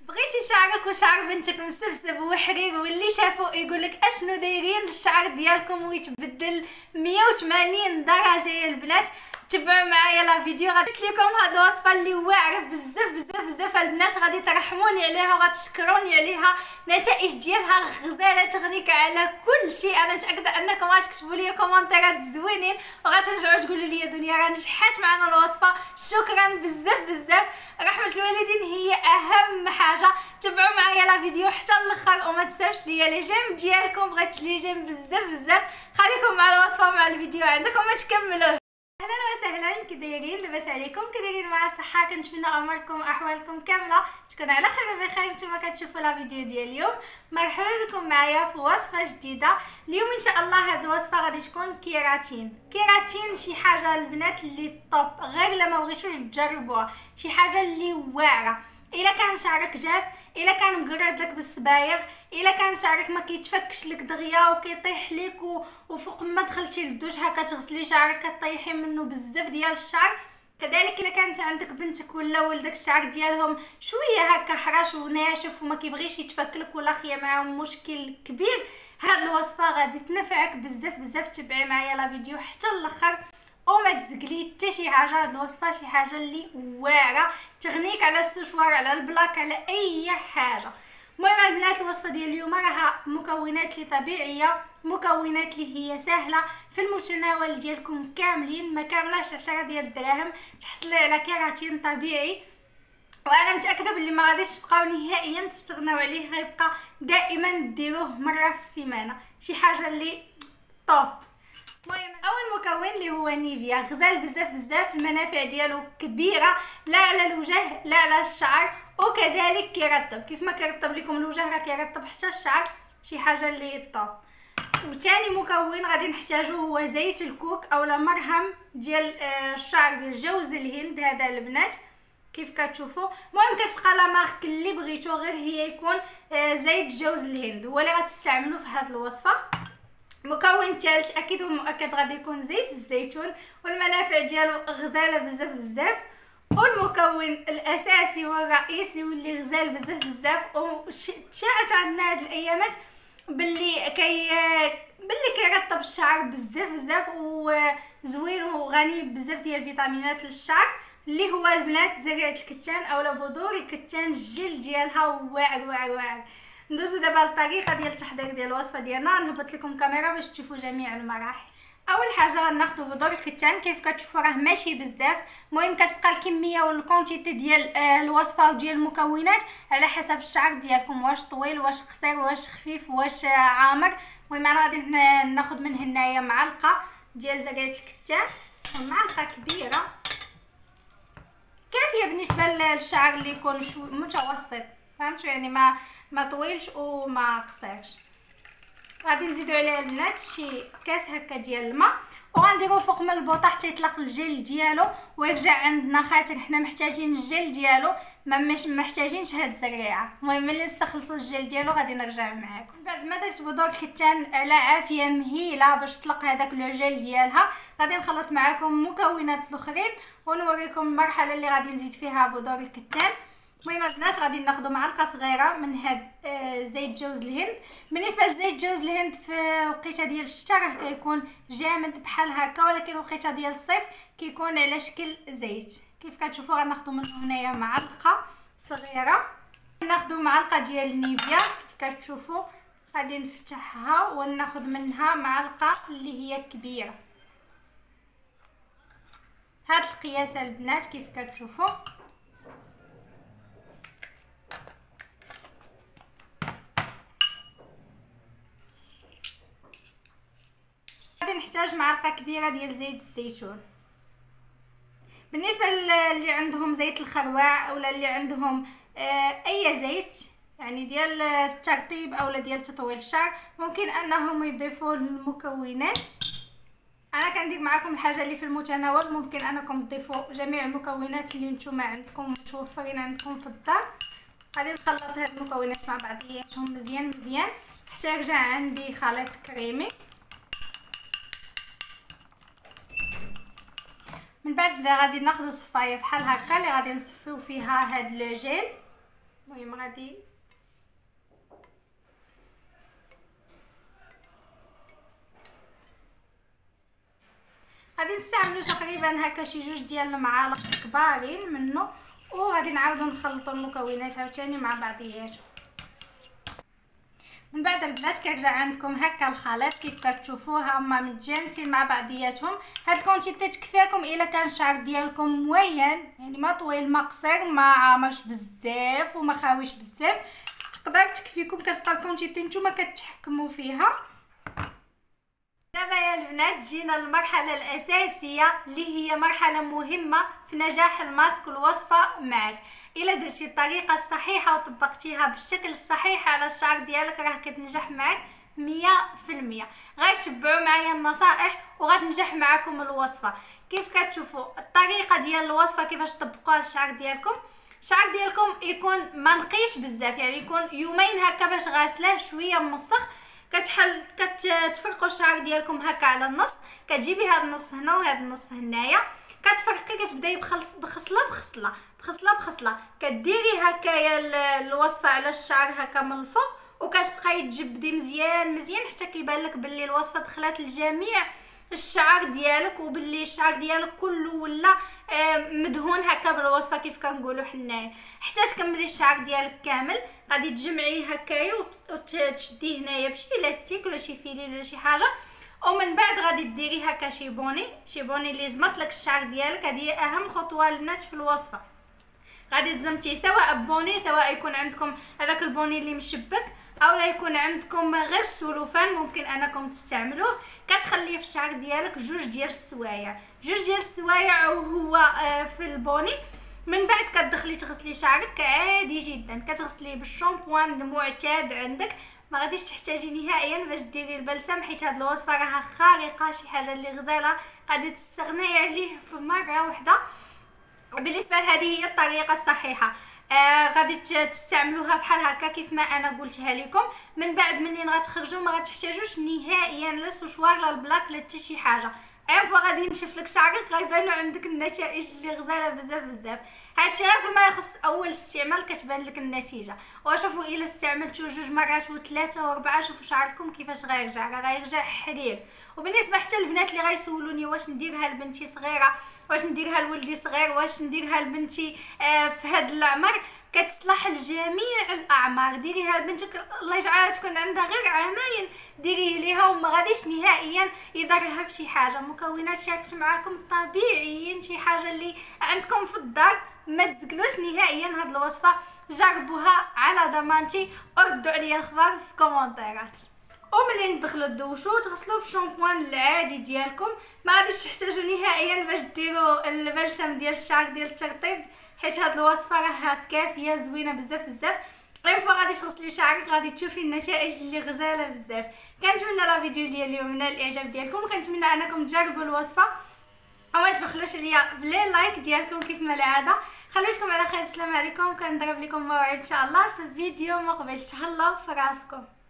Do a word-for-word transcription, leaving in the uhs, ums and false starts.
بغيتي شعرك وشعر بنتك مسبسب وحرير واللي شافو يقولك اشنو دايرين الشعر ديالكم ويتبدل مية وثمانين درجه يا البنات. تبعوا معايا لا فيديو. قلت لكم هاد الوصفه اللي واعره بزاف بزاف بزاف البنات، غادي ترحموني عليها وغتشكروني عليها. نتائج ديالها غزاله تغنيك على كل شيء. انا متاكده انكم غتكتبوا لي كومونتيرات زوينين وغترجعوا تقولوا لي دنيا راه نجحات معنا الوصفه. شكرا بزاف بزاف. رحمه الوالدين هي اهم حاجه. تبعوا معايا لا فيديو حتى الاخر وما تنساوش ليا لي جيم ديالكم. بغيت لي جيم بزاف بزاف. خليكم مع الوصفه ومع الفيديو عندكم ما تكملوه. اهلا وسهلا، كي دايرين؟ لاباس عليكم؟ كي دايرين مع الصحه؟ كنتمنى اموركم واحوالكم كامله تكون على خير بخير. نتوما كتشوفوا لا فيديو ديال اليوم. مرحبا بكم معايا في وصفه جديده. اليوم ان شاء الله هاد الوصفه غادي تكون كيراتين. كيراتين شي حاجه البنات اللي طوب، غير لما بغيتوش تجربوها، شي حاجه اللي واعره. الا كان شعرك جاف، الا كان مقرد لك بالصبايغ، الا كان شعرك ما كيتفكش لك دغيا وكيطيح لك و... وفوق ما دخلتي للدوش هكا تغسلي شعرك كطيحي منه بزاف ديال الشعر. كذلك الا كانت عندك بنتك ولا ولدك الشعر ديالهم شويه هكا حراش وناشف وما كيبغيش يتفكلك ولا خيا معاهم مشكل كبير، هاد الوصفه غادي تنفعك بزاف بزاف. تبعي معايا لا فيديو حتى الاخر وما تزقلي حتى شي حاجه. هاد الوصفه شي حاجه اللي واعره تغنيك على السشوار، على البلاك، على اي حاجه. المهم البنات الوصفه ديال اليوم راها مكونات لي طبيعيه، مكونات لي هي سهله في المتناول ديالكم كاملين، ما كاملاش عشرة ديال الدراهم. تحصلي على كيراتين طبيعي، وانا متاكده باللي ما غاديش تبقاو نهائيا تستغناو عليه، غيبقى دائما ديروه مره في السيمانه. شي حاجه اللي طوب. المهم اول مكون اللي هو نيفيا، غزال بزاف بزاف، المنافع ديالو كبيره، لا على الوجه لا على الشعر، وكذلك كيرطب. كيف ما كيرطب لكم الوجه راه كيرطب حتى الشعر. شي حاجه اللي طوب. وثاني مكون غادي نحتاجو هو زيت الكوك اولا مرهم ديال الشعر ديال جوز الهند. هذا البنات كيف كتشوفوا. المهم كتبقى لا مارك اللي بغيتو، غير هي يكون زيت جوز الهند هو اللي غتستعملوا في هذه الوصفه. مكون ثالث اكيد ومؤكد غادي يكون زيت الزيتون، والمنافع ديالو غزاله بزاف بزاف. والمكون الاساسي والرئيسي واللي غزال بزاف بزاف وتشاعت عندنا هاد الايامات باللي كي باللي كيرطب الشعر بزاف بزاف وزوين وغني بزاف ديال الفيتامينات للشعر، اللي هو البنات زريعه الكتان اولا بذور الكتان. الجل ديالها واعر واعر واعر. ندوزو دابا للطريقه ديال التحضير ديال الوصفه ديالنا. نهبط لكم كاميرا باش تشوفوا جميع المراحل. اول حاجه غناخذوا بذور الكتان، كيف كتشوفوا راه ماشي بزاف. المهم كتبقى الكميه والكونتيتي ديال الوصفه وديال المكونات على حسب الشعر ديالكم، واش طويل واش قصير واش خفيف واش عامر. المهم انا غادي ناخذ من هنايا معلقه ديال زريعه الكتان، معلقه كبيره كافيه بالنسبه للشعر اللي يكون شوي متوسط، فهمتوا يعني ما ما طويلش وما قصيرش. غادي نزيدو عليها البنات شي كاس هكا ديال الماء، وغنديرو فوق من البوطه حتى يطلق الجل ديالو ويرجع عندنا خاطر حنا محتاجين الجل ديالو، ما مش محتاجينش هاد الزريعه. المهم ملي نستخلصوا الجل ديالو غادي نرجع معاكم. بعد ما درت بذور الكتان على عافيه مهيله باش تطلق هذاك لو جل ديالها، غادي نخلط معاكم المكونات الاخرين ونوريكم المرحله اللي غادي نزيد فيها بذور الكتان. المهم البنات غادي ناخذ معلقه صغيره من هاد آه زيت جوز الهند. بالنسبه لزيت جوز الهند في وقيته ديال الشتاء راه كيكون جامد بحال هكا، ولكن وقيته ديال الصيف كيكون على شكل زيت. كيف كتشوفوا غناخذ من هنايا معلقه صغيره، ناخذ معلقه ديال النيفيا كيف كتشوفوا. غادي نفتحها وناخذ منها معلقه اللي هي كبيره. هاد القياس البنات كيف كتشوفوا. غادي نحتاج معلقه كبيره ديال زيت الزيتون. بالنسبه اللي عندهم زيت الخروع اولا اللي عندهم آه اي زيت يعني ديال الترطيب اولا ديال تطويل الشعر، ممكن انهم يضيفوا المكونات. انا كندير معكم الحاجه اللي في المتناول، ممكن انكم تضيفوا جميع المكونات اللي نتوما عندكم متوفرين عندكم في الدار. غادي نخلط هاد المكونات مع بعضياتهم مزيان مزيان حتى يرجع عندي خليط كريمي. من بعد غادي ناخذ صفايه بحال هكا اللي غادي نصفيو فيها هاد لو جيل. المهم غادي غادي نستعملوا تقريبا هكا شي جوج ديال المعالق كبارين منه، وغادي نعاودو نخلطوا المكونات عاوتاني مع بعضياتهم. من بعد البنات كيرجع عندكم هكا الخليط كيف كتشوفوها هما متجانسين مع بعضياتهم. هاد الكونتيتي تكفيكم الا كان الشعر ديالكم موين، يعني ما طويل ما قصير ما عامرش بزاف وما خاويش بزاف، تقدر تكفيكم. كتبقى الكونتيتي نتوما كتحكموا فيها. دابا يا البنات جينا للمرحله الاساسيه اللي هي مرحله مهمه في نجاح الماسك والوصفه معك. الا درتي الطريقه الصحيحه وطبقتيها بالشكل الصحيح على الشعر ديالك راه كتنجح معك مية في المية. غيتبعوا معايا النصائح وغتنجح معكم الوصفه. كيف كتشوفوا الطريقه ديال الوصفه كيفاش تطبقوها للشعر ديالكم، الشعر ديالكم يكون ما نقيش بزاف، يعني يكون يومين هكا باش غاسلاه شويه مسخ. كتحل كتفرقوا الشعر ديالكم هكا على النص، كتجيبي هذا النص هنا وهذا النص هنايا، كتفرقي كتبداي بخلص بخصله بخصله بخصله بخصله، كديري هكايا الوصفه على الشعر هكا من الفوق، وكتبقاي تجبدي مزيان مزيان حتى كيبان لك باللي الوصفه دخلات لجميع الشعر ديالك، وباللي الشعر ديالك كله ولا مدهون هكا بالوصفه كيف كنقولوا حنايا. حتى تكملي الشعر ديالك كامل غادي تجمعيه هكايا وتشديه هنايا بشي لاستيك ولا شي فيلين ولا شي حاجه، ومن بعد غادي ديري هكا شي بوني شي بوني اللي زمط لك الشعر ديالك. هذه هي اهم خطوه البنات في الوصفه. غادي تزمتيه سواء بوني، سواء يكون عندكم هذاك البوني اللي مشبك او لا يكون عندكم غير السلوفان ممكن انكم تستعملوه. كتخليه في الشعر ديالك جوج ديال السوايع جوج ديال السوايع وهو في البوني. من بعد كتدخلي تغسلي شعرك عادي جدا، كتغسليه بالشامبوان المعتاد عندك، ما غاديش تحتاجي نهائيا باش ديري البلسم، حيت هاد الوصفه راها خارقه، شي حاجه اللي غزاله غادي تستغناي عليه في مره واحده. بالنسبه لهذه هي الطريقه الصحيحه. آه غادي تستعملوها بحال هكا كيف ما انا قلتها لكم. من بعد منين غتخرجوا ما غتحتاجوش نهائيا لا السشوار لا البلاك لا حتى شي حاجه. اي فوا غادي ينشف لك شعرك غيبانوا عندك النتائج اللي غزاله بزاف بزاف. هادشي فيما يخص اول استعمال كتبان لك النتيجه، وشوفوا الا استعملتوه جوج مرات وثلاثه واربعه شوفوا شعركم كيفاش غيرجع، راه غيرجع حرير. وبالنسبه حتى البنات اللي غيسولوني واش نديرها لبنتي صغيره، واش نديرها لولدي صغير، واش نديرها لبنتي آه في هاد العمر، كتصلح لجميع الاعمار. ديريها لبنتك الله يجعلها تكون عندها غير عامين، ديريه ليها وما غاديش نهائيا يضرها في شي حاجه. مكونات شاركت معكم طبيعيين، شي حاجه اللي عندكم في الدار، ما تزقلوش نهائيا هاد الوصفه، جربوها على ضمانتي وردوا عليا الخبر في كومونتيرات. وملي تدخلوا تدوشوا تغسلوا بالشامبوان العادي ديالكم، ما غاديش تحتاجوا نهائيا باش ديروا البلسم ديال الشعر ديال الترطيب، حيت هاد الوصفه راه كافيه زوينه بزاف بزاف. غير فوا غادي تغسلي شعرك غادي تشوفي النتائج اللي غزاله بزاف. كنتمنى لا فيديو ديال اليوم نال الاعجاب ديالكم، وكنتمنى انكم تجربوا الوصفه وما تبخلوش عليا بلي لايك ديالكم كيف ما العاده. خليتكم على خير، السلام عليكم، كنضرب لكم موعد ان شاء الله في فيديو مقبل. تهلاو في راسكم.